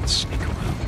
Let's sneak around.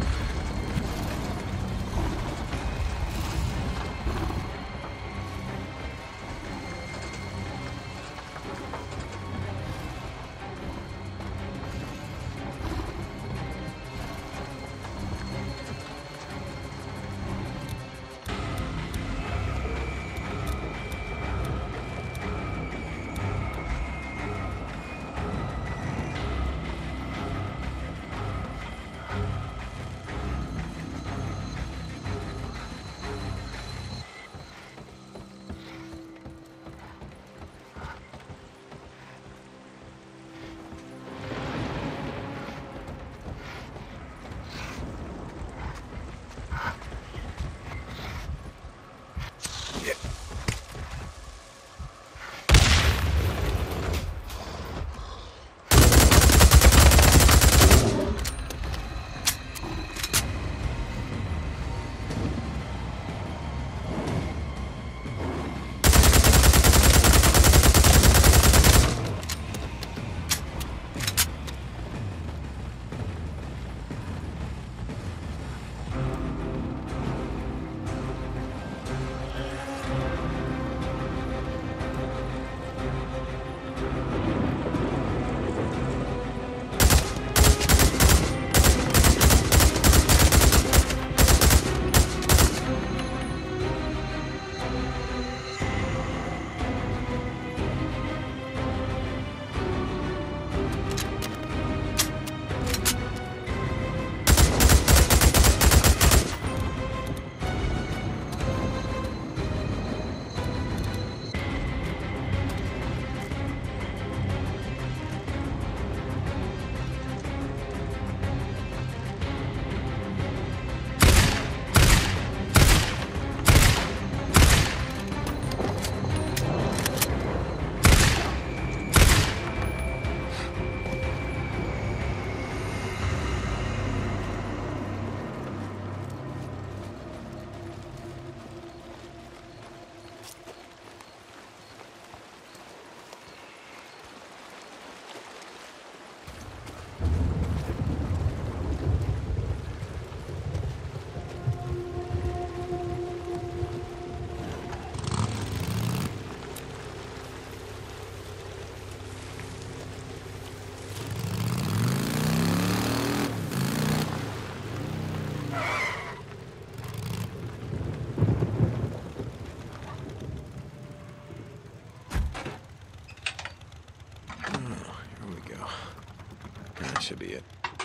Should be it.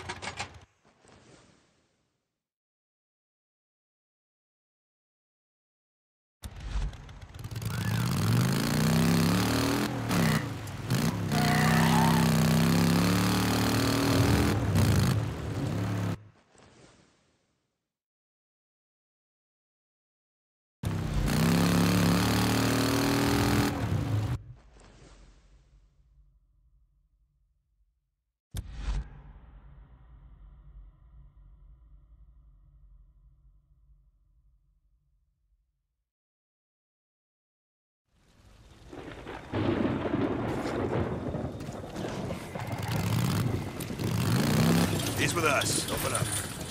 He's with us. Open up.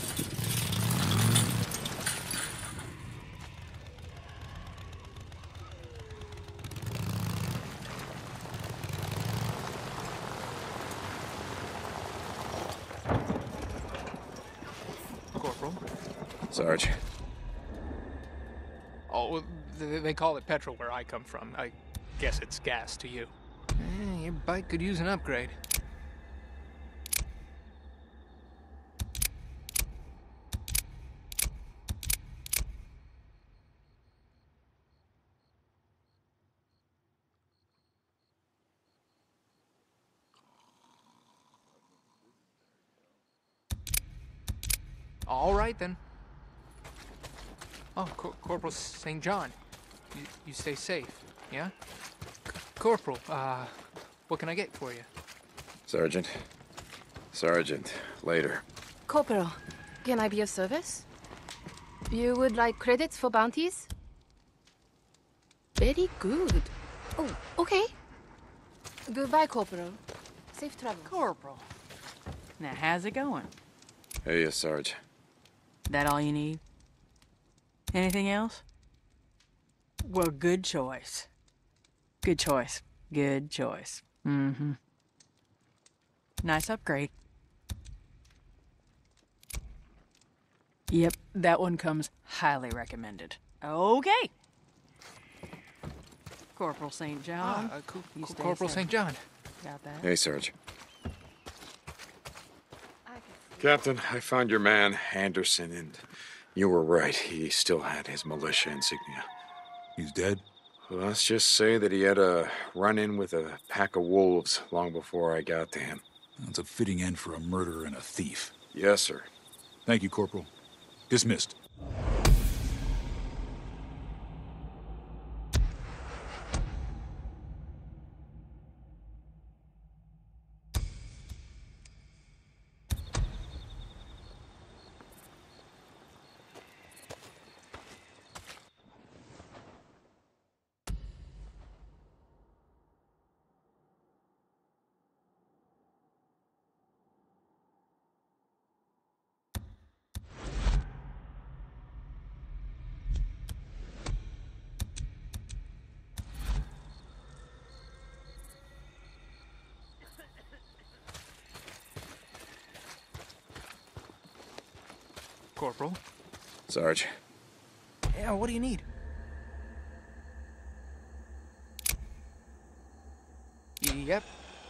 Corporal. Sarge. Oh, well, they call it petrol where I come from. I guess it's gas to you. Your bike could use an upgrade. All right, then. Oh, Corporal St. John. You stay safe, yeah? Corporal, what can I get for you? Sergeant. Sergeant. Later. Corporal, can I be of service? You would like credits for bounties? Very good. Oh, okay. Goodbye, Corporal. Safe travels. Corporal. Now, how's it going? Hey, Sarge. That all you need? Anything else? Well, good choice. Good choice. Good choice. Mm-hmm. Nice upgrade. Yep, that one comes highly recommended. Okay. Corporal St. John. You stay Corporal safe. St. John. Got that? Hey, Sarge. Captain, I found your man, Anderson, and you were right. He still had his militia insignia. He's dead? Well, let's just say that he had a run-in with a pack of wolves long before I got to him. That's a fitting end for a murderer and a thief. Yes, sir. Thank you, Corporal. Dismissed. Corporal. Sarge. Yeah, what do you need? Yep.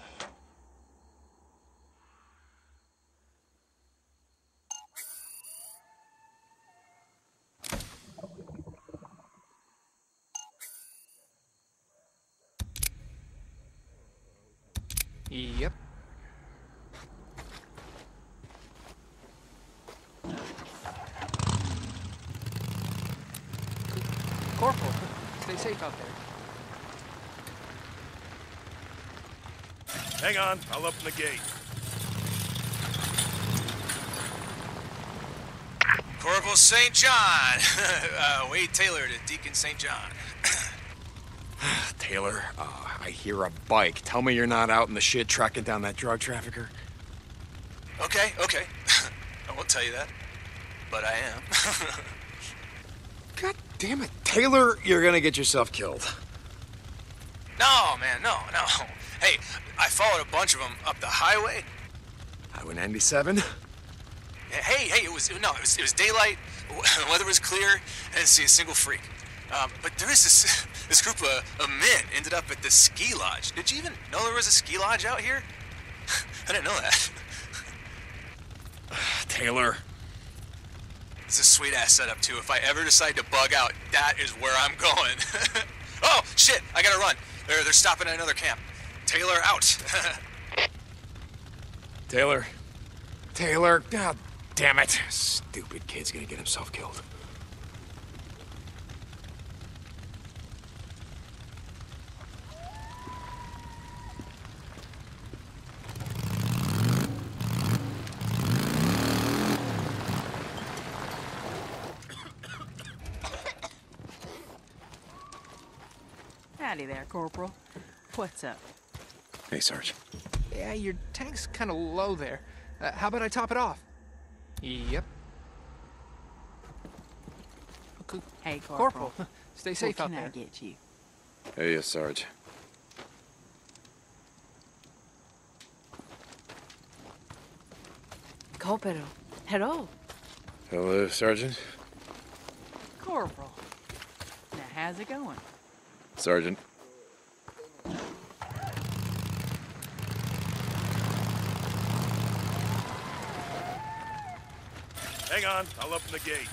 Yep. Corporal, stay safe out there. Hang on, I'll open the gate. Corporal St. John. Wade Taylor to Deacon St. John. Taylor, I hear a bike. Tell me you're not out in the shit tracking down that drug trafficker. Okay. I won't tell you that, but I am. God damn it, Taylor, you're gonna get yourself killed. No, man, no. Hey, I followed a bunch of them up the highway. Highway 97? Hey, it was daylight. The weather was clear. I didn't see a single freak. But there is this group of men ended up at this ski lodge. Did you even know there was a ski lodge out here? I didn't know that. Taylor. It's a sweet-ass setup, too. If I ever decide to bug out, that is where I'm going. Oh, shit, I gotta run. They're stopping at another camp. Taylor, out. Taylor, god damn it. Stupid kid's gonna get himself killed. Howdy there, Corporal. What's up? Hey, Sarge. Yeah, your tank's kind of low there. How about I top it off? Yep. Hey, Corporal. Corporal, stay safe what out can there. I get you? Hey, Sarge. Corporal. Hello. Hello, Sergeant. Corporal. Now, how's it going? Sergeant. Hang on, I'll open the gate.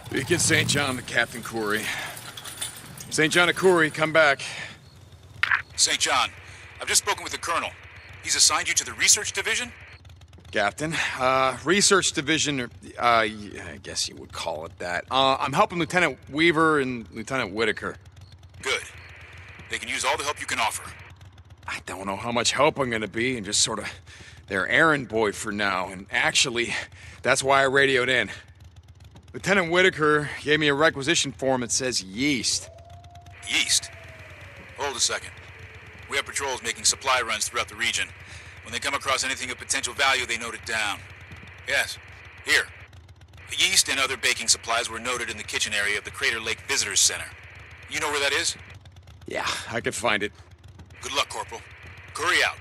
Beacon St. John to Captain Corey. St. John to Corey, come back. St. John, I've just spoken with the Colonel. He's assigned you to the Research Division? Captain, Research Division, I guess you would call it that. I'm helping Lieutenant Weaver and Lieutenant Whitaker. Good. They can use all the help you can offer. I don't know how much help I'm gonna be, and just sort of their errand boy for now, and actually, that's why I radioed in. Lieutenant Whitaker gave me a requisition form that says yeast. Yeast? Hold a second. We have patrols making supply runs throughout the region. When they come across anything of potential value, they note it down. Yes. Here. The yeast and other baking supplies were noted in the kitchen area of the Crater Lake Visitors Center. You know where that is? Yeah, I could find it. Good luck, Corporal. Curry out.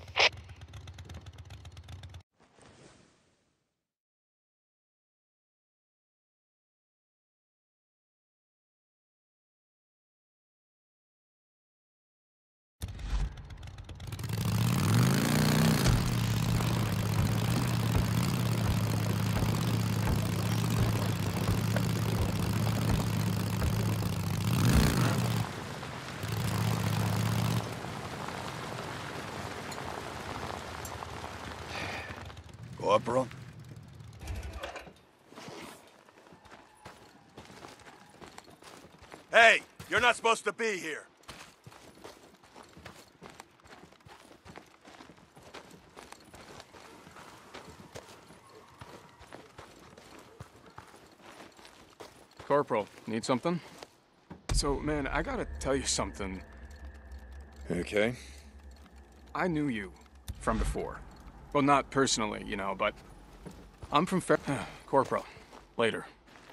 Corporal? Hey, you're not supposed to be here. Corporal, need something? So, man, I gotta tell you something. Okay. I knew you from before. Well, not personally, you know, but I'm from Corporal, later.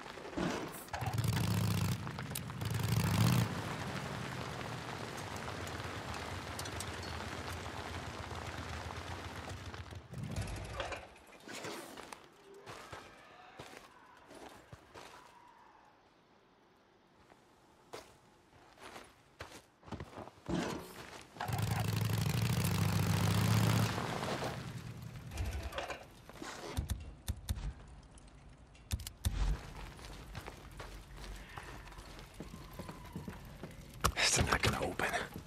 It's not gonna open.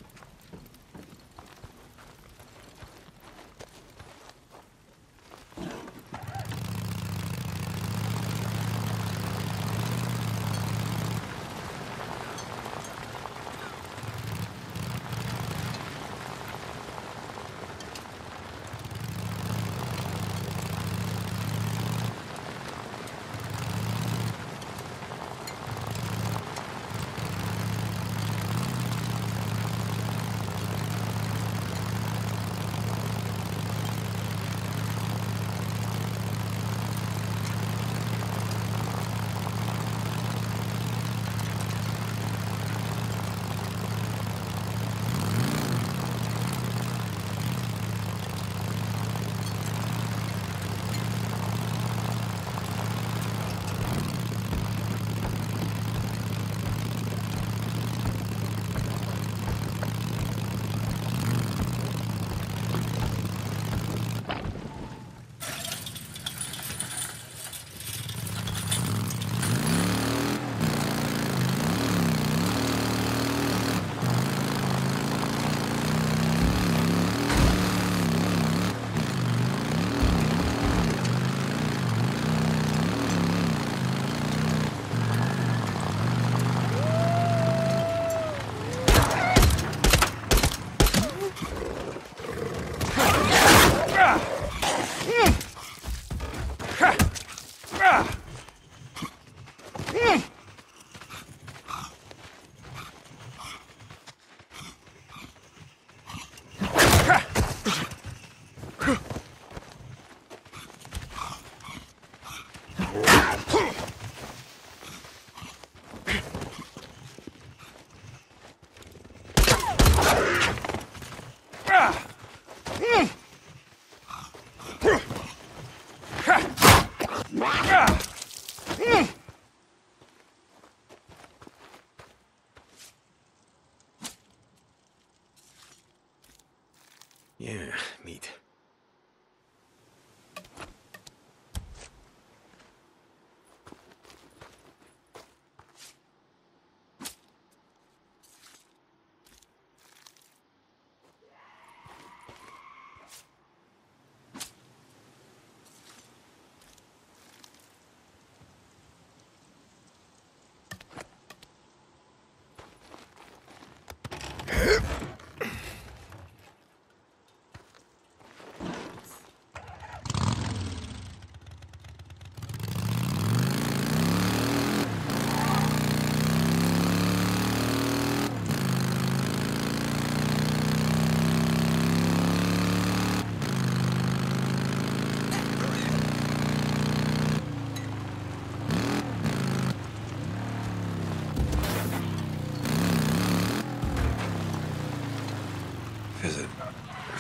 Yeah, neat.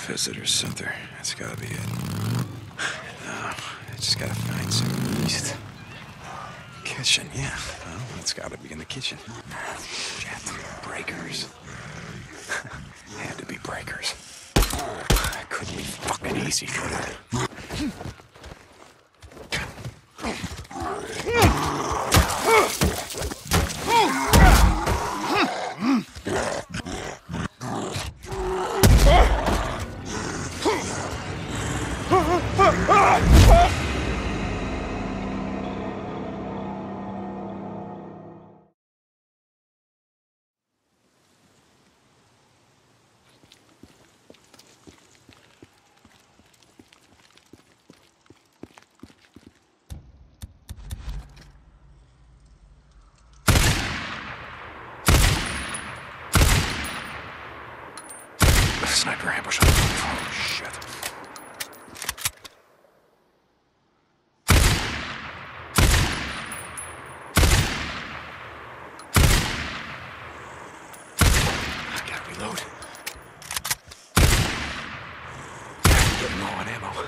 Visitor center. That's gotta be it. No, I just gotta find some yeast. Kitchen, yeah. Well, it's gotta be in the kitchen. Shit. Breakers. Had to be breakers. That couldn't be fucking easy, could it? Sniper ambush on the roof. Oh, shit. I gotta reload. Getting low on ammo.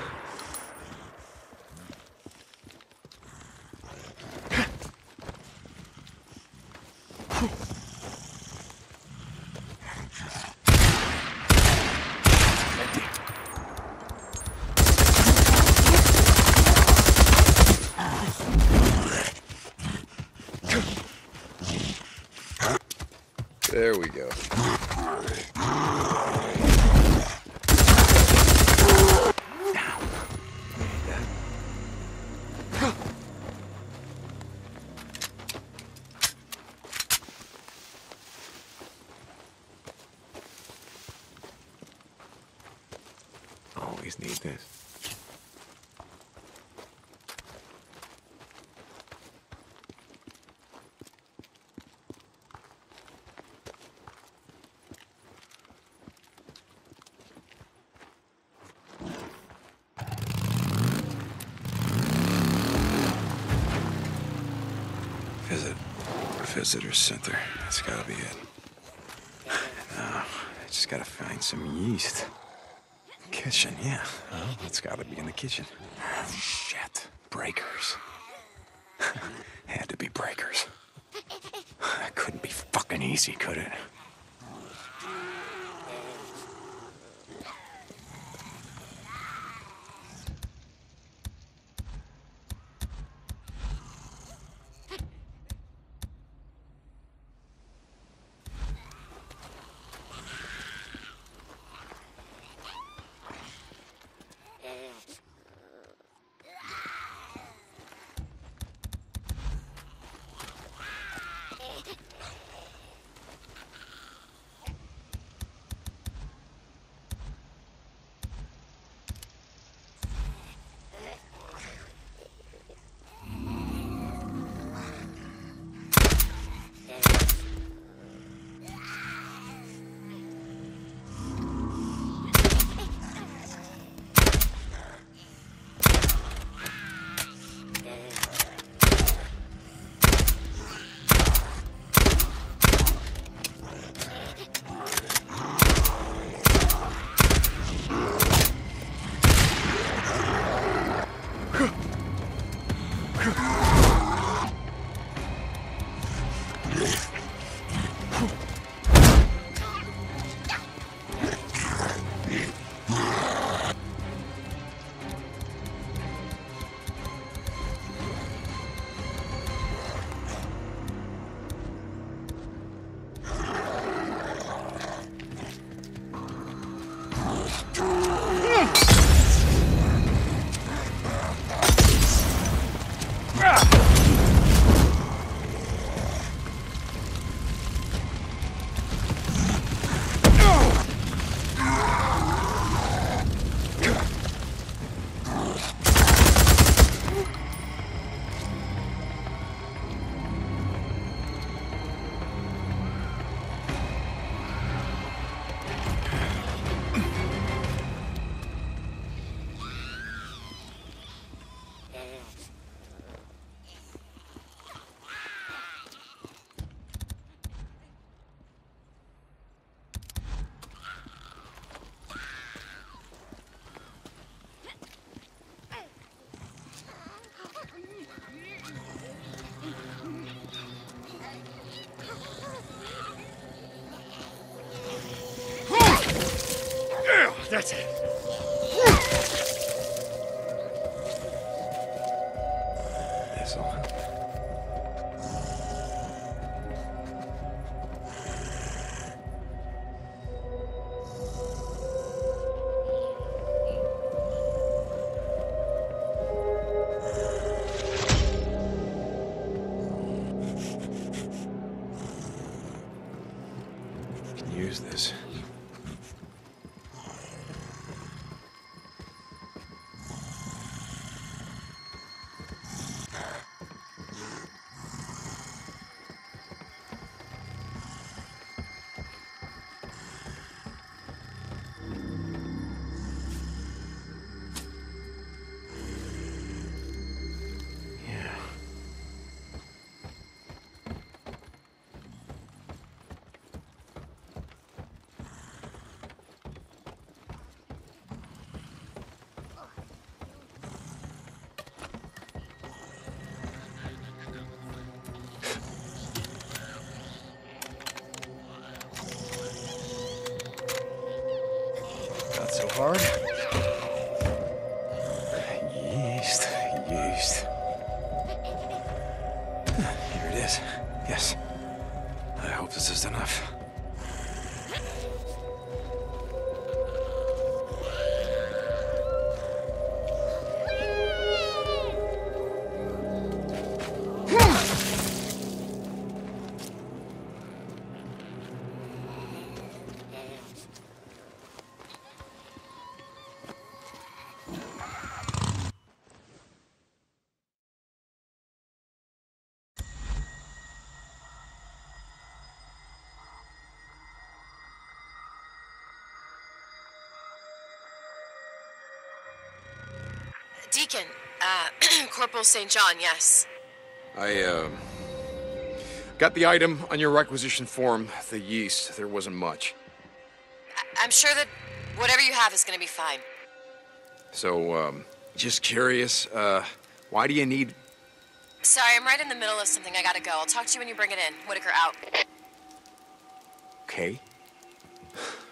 There we go. Always need this. Visitor center. That's gotta be it. No, I just gotta find some yeast. Kitchen, yeah. Well, it's gotta be in the kitchen. Shit. Breakers. Had to be breakers. That couldn't be fucking easy, could it? That's it. This'll help. Use this. Yeah. Not so hard. Yeast, yeast. Here it is. Yes. I hope this is enough. Deacon, Corporal St. John, yes. I, got the item on your requisition form, the yeast. There wasn't much. I'm sure that whatever you have is gonna be fine. So, just curious, why do you need... Sorry, I'm right in the middle of something. I gotta go. I'll talk to you when you bring it in. Whitaker out. Okay.